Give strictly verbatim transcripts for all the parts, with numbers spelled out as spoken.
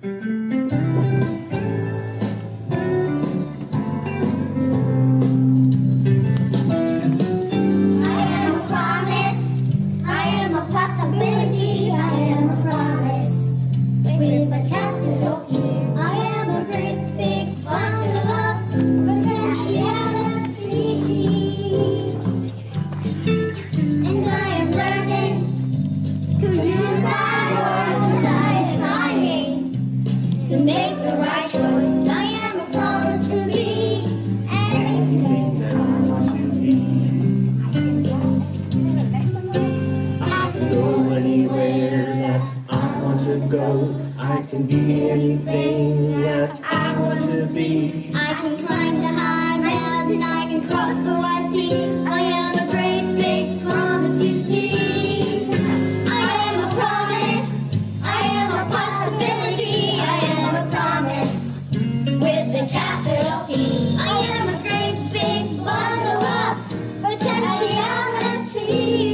I can be anything that I want to be. I can climb the high mountain, I can cross the wide sea. I am a great big promise, you see. I am a promise, I am a possibility. I am a promise with a capital P. I am a great big bundle of potentiality.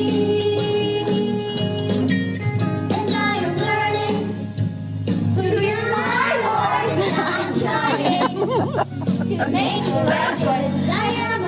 To make the right choices, I am